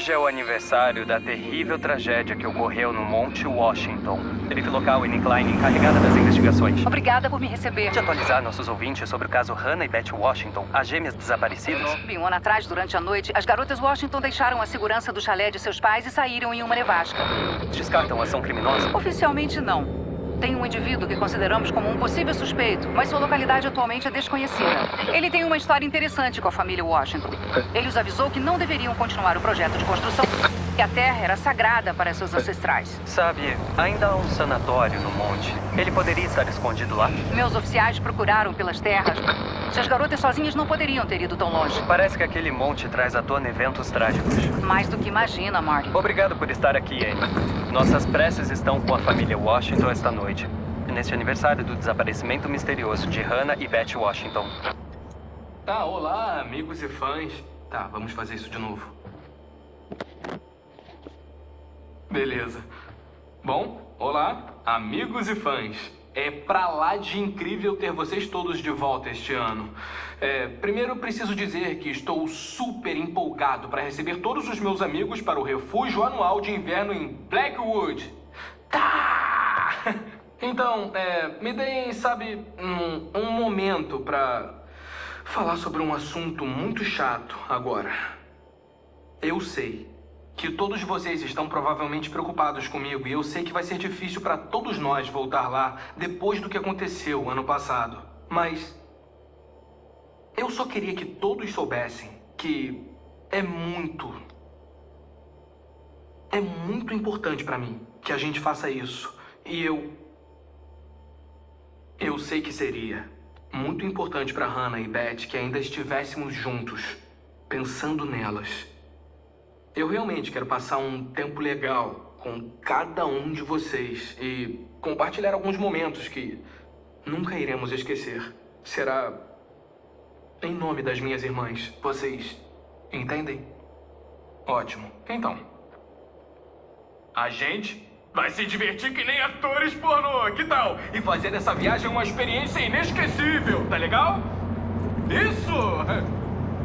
Hoje é o aniversário da terrível tragédia que ocorreu no Monte Washington. Sheriff local Annie Klein, encarregada das investigações. Obrigada por me receber. De atualizar nossos ouvintes sobre o caso Hannah e Beth Washington, as gêmeas desaparecidas. Um ano atrás, durante a noite, as garotas Washington deixaram a segurança do chalé de seus pais e saíram em uma nevasca. Descartam ação criminosa? Oficialmente, não. Tem um indivíduo que consideramos como um possível suspeito, mas sua localidade atualmente é desconhecida. Ele tem uma história interessante com a família Washington. Ele os avisou que não deveriam continuar o projeto de construção, que a terra era sagrada para seus ancestrais. Sabe, ainda há um sanatório no monte. Ele poderia estar escondido lá? Meus oficiais procuraram pelas terras. Se as garotas sozinhas não poderiam ter ido tão longe. Parece que aquele monte traz à tona eventos trágicos. Mais do que imagina, Marty. Obrigado por estar aqui, Annie. Nossas preces estão com a família Washington esta noite, neste aniversário do desaparecimento misterioso de Hannah e Beth Washington. Olá, amigos e fãs. Tá, vamos fazer isso de novo. Beleza. Bom, olá, amigos e fãs. É pra lá de incrível ter vocês todos de volta este ano. Primeiro, preciso dizer que estou super empolgado para receber todos os meus amigos para o refúgio anual de inverno em Blackwood. Tá! Então, me deem, sabe, um momento para falar sobre um assunto muito chato agora. Eu sei que todos vocês estão provavelmente preocupados comigo e eu sei que vai ser difícil para todos nós voltar lá depois do que aconteceu ano passado. Mas eu só queria que todos soubessem que é muito importante para mim que a gente faça isso. E eu sei que seria muito importante para Hannah e Beth que ainda estivéssemos juntos, pensando nelas. Eu realmente quero passar um tempo legal com cada um de vocês e compartilhar alguns momentos que nunca iremos esquecer. Será em nome das minhas irmãs. Vocês entendem? Ótimo. Então, a gente vai se divertir que nem atores pornô, que tal? E fazer dessa viagem uma experiência inesquecível, tá legal? Isso!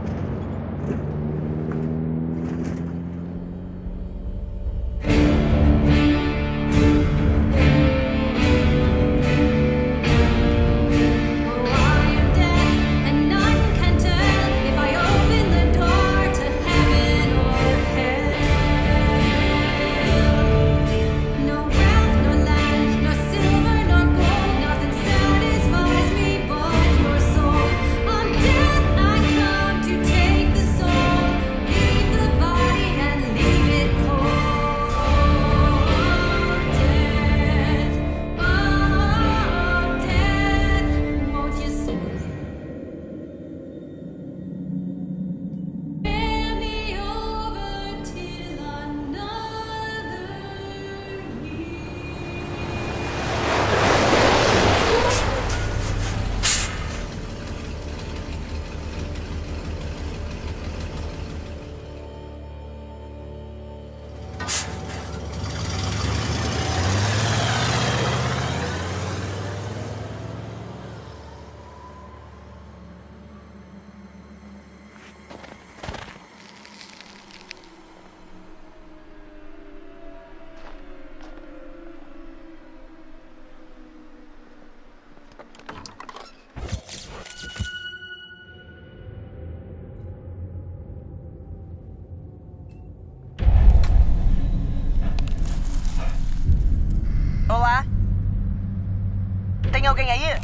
Olá? Tem alguém aí?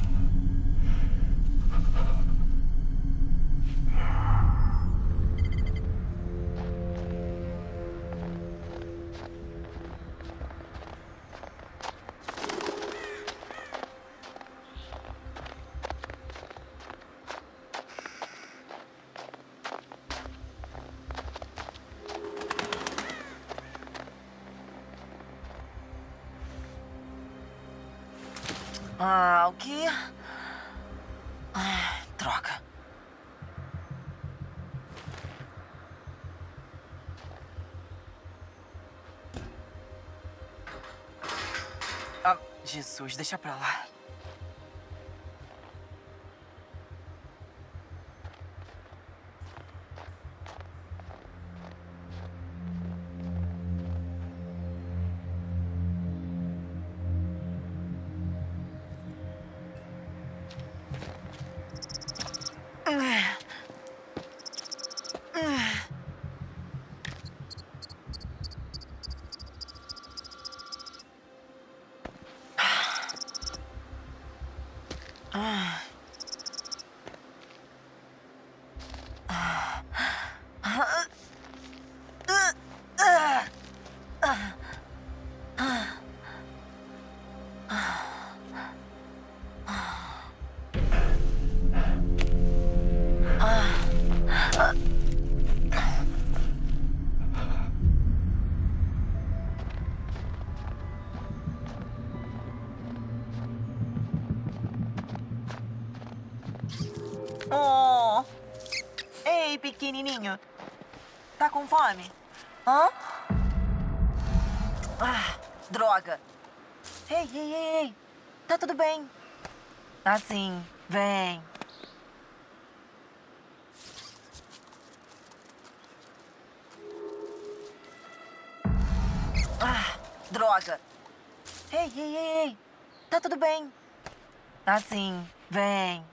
O quê? Droga. Jesus, deixa pra lá. Oh. Ei, pequenininho. Tá com fome? Hã? Ah, droga. Ei, ei, ei, ei. Tá tudo bem. Assim, vem. Ah, droga. Ei, ei, ei, ei. Tá tudo bem. Assim, vem.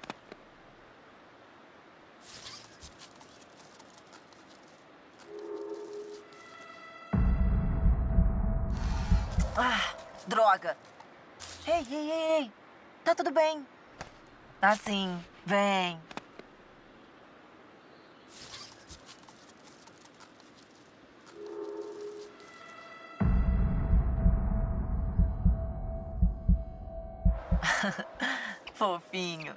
Ah, droga. Ei, ei, ei, ei. Tá tudo bem. Assim, vem. Fofinho.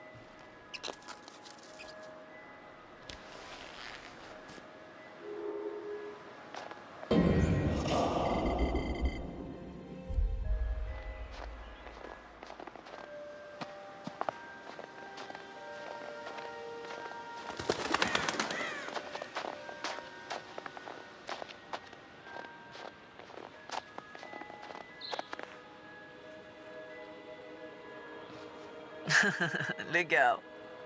Legal.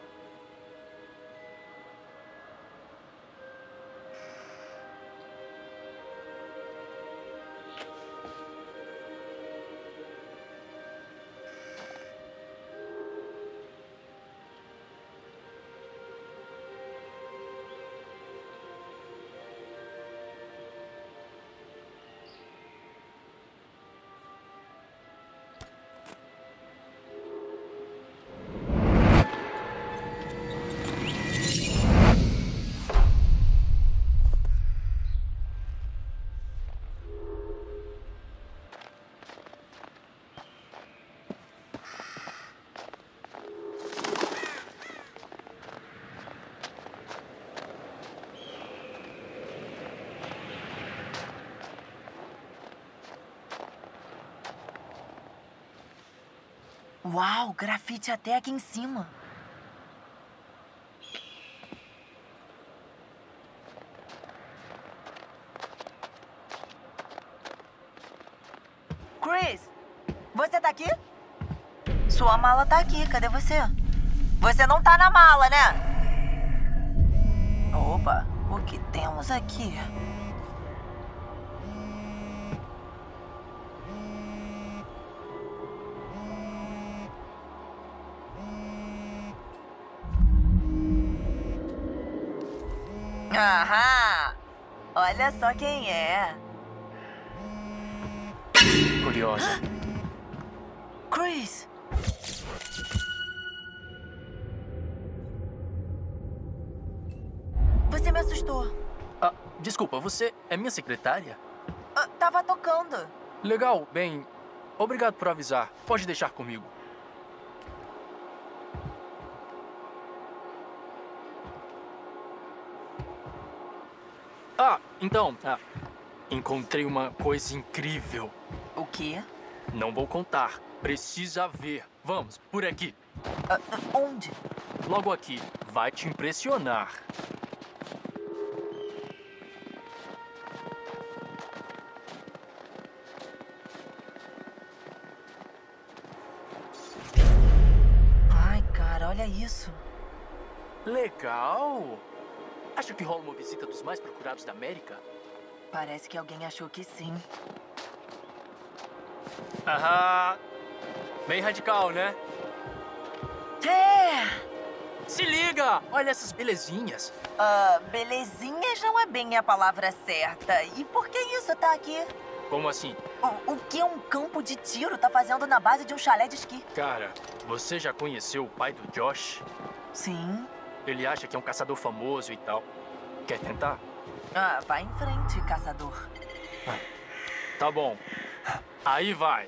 Uau, grafite até aqui em cima. Chris, você tá aqui? Sua mala tá aqui, cadê você? Você não tá na mala, né? Opa, o que temos aqui? Aham! Olha só quem é. Curiosa. Chris! Você me assustou. Ah, desculpa, você é minha secretária? Tava tocando. Legal, bem, obrigado por avisar. Pode deixar comigo. Então, encontrei uma coisa incrível. O quê? Não vou contar. Precisa ver. Vamos, por aqui. Onde? Logo aqui. Vai te impressionar. Ai, cara, olha isso. Legal. Acha que rola uma visita dos mais procurados da América? Parece que alguém achou que sim. Aham. Bem radical, né? É! Se liga! Olha essas belezinhas. Belezinhas não é bem a palavra certa. E por que isso tá aqui? Como assim? O que um campo de tiro tá fazendo na base de um chalé de esqui? Cara, você já conheceu o pai do Josh? Sim. Ele acha que é um caçador famoso e tal. Quer tentar? Ah, vai em frente, caçador. Tá bom. Aí vai.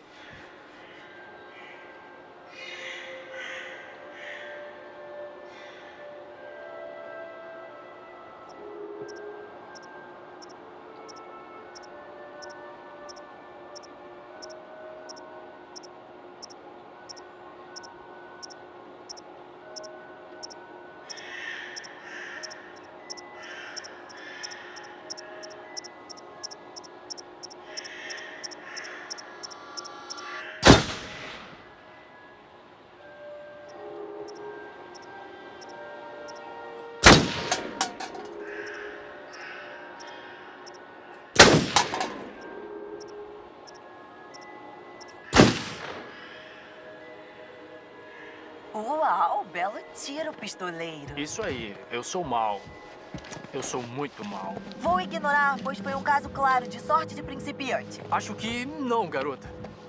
Uau, belo tiro, pistoleiro. Isso aí, eu sou mal. Eu sou muito mal. Vou ignorar, pois foi um caso claro de sorte de principiante. Acho que não, garota.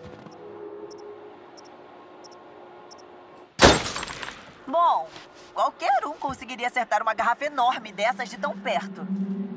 Bom, qualquer um conseguiria acertar uma garrafa enorme dessas de tão perto.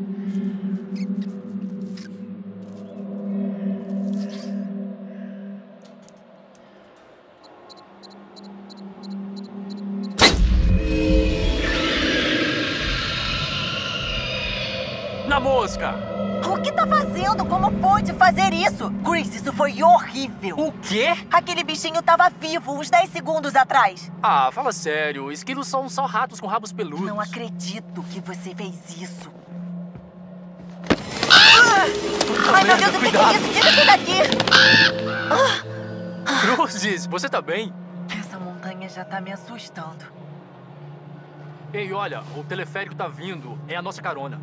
Na mosca! O que tá fazendo? Como pôde fazer isso? Chris, isso foi horrível. O quê? Aquele bichinho tava vivo uns 10 segundos atrás. Ah, fala sério. Esquilos são só ratos com rabos peludos. Não acredito que você fez isso. Ai, meu Deus, o que é isso? Tira isso daqui! Cruzes, você tá bem? Essa montanha já tá me assustando. Ei, olha, o teleférico tá vindo. É a nossa carona.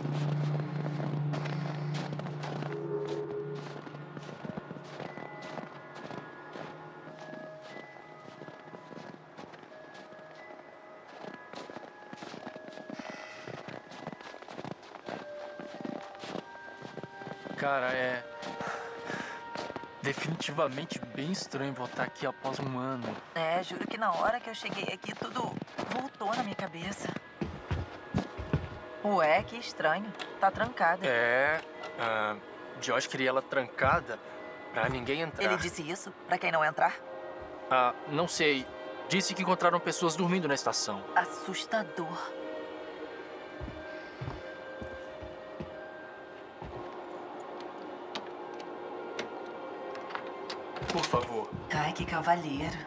Cara, é definitivamente bem estranho voltar aqui após um ano. É, juro que na hora que eu cheguei aqui, tudo voltou na minha cabeça. Ué, que estranho. Tá trancada. Josh queria ela trancada pra ninguém entrar. Ele disse isso? Pra quem não entrar? Não sei. Disse que encontraram pessoas dormindo na estação. Assustador. Por favor. Ai, que cavalheiro.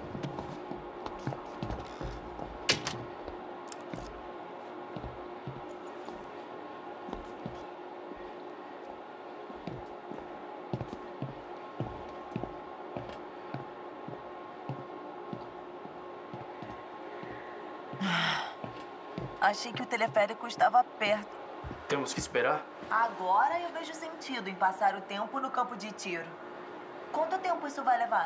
Achei que o teleférico estava perto. Temos que esperar? Agora eu vejo sentido em passar o tempo no campo de tiro. Quanto tempo isso vai levar?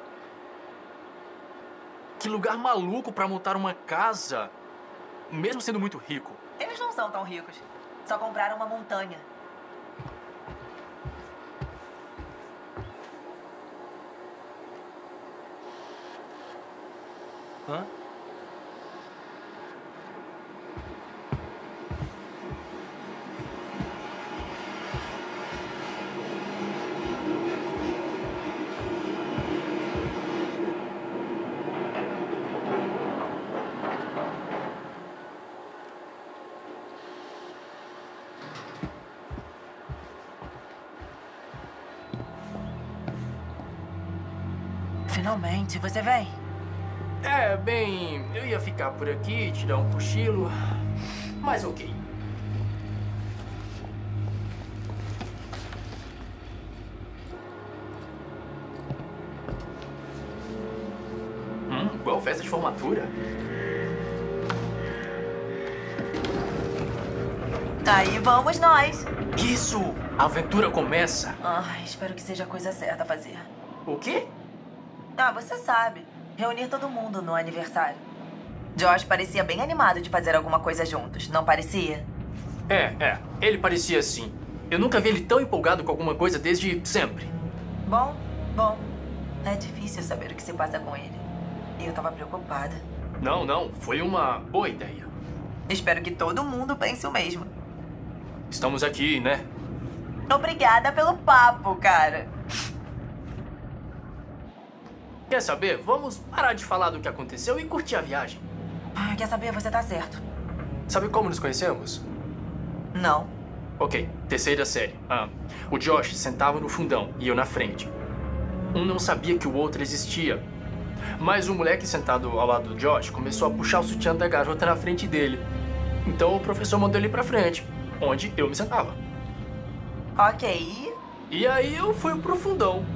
Que lugar maluco pra montar uma casa, mesmo sendo muito rico. Eles não são tão ricos. Só compraram uma montanha. Hã? Finalmente, você vem? Bem, eu ia ficar por aqui, tirar um cochilo, mas ok. Igual festa de formatura. Aí vamos nós. Isso! A aventura começa. Espero que seja a coisa certa a fazer. O quê? Você sabe. Reunir todo mundo no aniversário. Josh parecia bem animado de fazer alguma coisa juntos, não parecia? Ele parecia assim. Eu nunca vi ele tão empolgado com alguma coisa desde sempre. Bom. É difícil saber o que se passa com ele. E eu tava preocupada. Não. Foi uma boa ideia. Espero que todo mundo pense o mesmo. Estamos aqui, né? Obrigada pelo papo, cara. Quer saber? Vamos parar de falar do que aconteceu e curtir a viagem. Quer saber? Você tá certo. Sabe como nos conhecemos? Não. Ok, terceira série. O Josh sentava no fundão e eu na frente. Um não sabia que o outro existia. Mas o moleque sentado ao lado do Josh começou a puxar o sutiã da garota na frente dele. Então o professor mandou ele pra frente, onde eu me sentava. Ok. E aí eu fui pro fundão.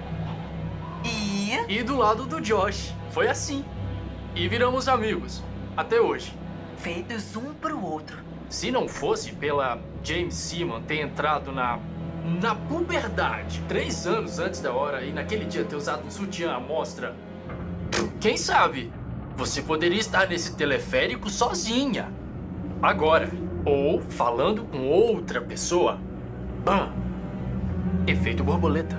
E do lado do Josh. Foi assim. E viramos amigos. Até hoje. Feitos um pro outro. Se não fosse pela James Seaman ter entrado na puberdade 3 anos antes da hora e naquele dia ter usado um sutiã à mostra, quem sabe você poderia estar nesse teleférico sozinha. Agora. Ou falando com outra pessoa. Bam! Efeito borboleta.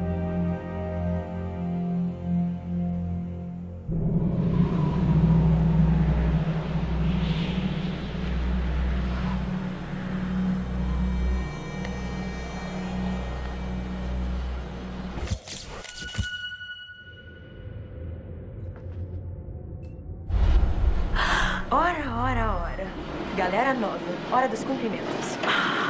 Ora. Galera nova, hora dos cumprimentos.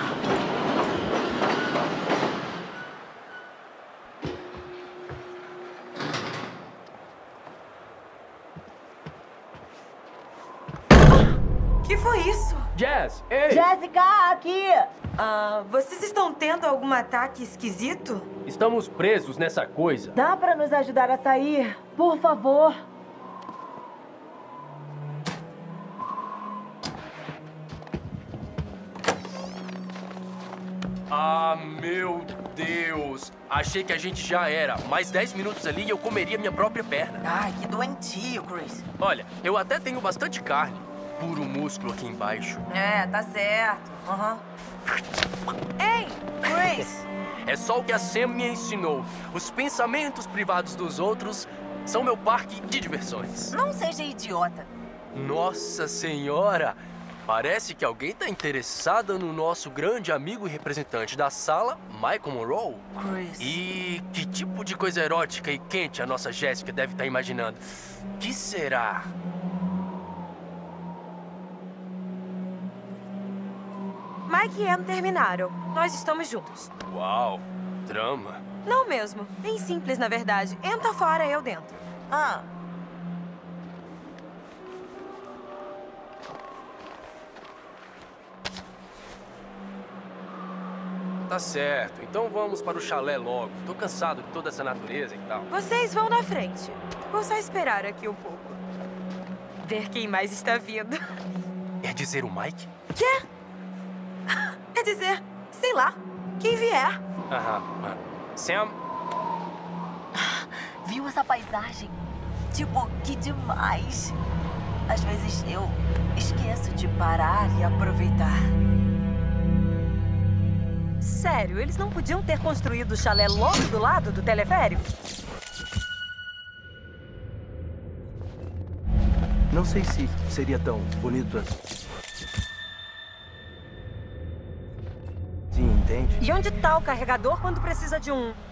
Que foi isso? Jazz, ei! Jéssica, aqui! Vocês estão tendo algum ataque esquisito? Estamos presos nessa coisa. Dá pra nos ajudar a sair? Por favor. Meu Deus! Achei que a gente já era. Mais 10 minutos ali e eu comeria minha própria perna. Ai, que doentio, Chris. Olha, eu até tenho bastante carne. Puro músculo aqui embaixo. Tá certo. Ei! Chris! É só o que a Sam me ensinou. Os pensamentos privados dos outros são meu parque de diversões. Não seja idiota. Nossa Senhora! Parece que alguém tá interessada no nosso grande amigo e representante da sala, Michael Monroe. Chris. E que tipo de coisa erótica e quente a nossa Jéssica deve estar imaginando? Que será? Mike e Anne terminaram. Nós estamos juntos. Uau, drama. Não mesmo. Bem simples, na verdade. Anne tá fora, eu dentro. Tá certo, então vamos para o chalé logo. Tô cansado de toda essa natureza e tal. Vocês vão na frente. Vou só esperar aqui um pouco. Ver quem mais está vindo. Quer dizer o Mike? Quê? Quer dizer, sei lá, quem vier. Sam? Viu essa paisagem? Tipo, que demais. Às vezes eu esqueço de parar e aproveitar. Sério, eles não podiam ter construído o chalé logo do lado do teleférico? Não sei se seria tão bonito assim. Sim, entende? E onde tá o carregador quando precisa de um?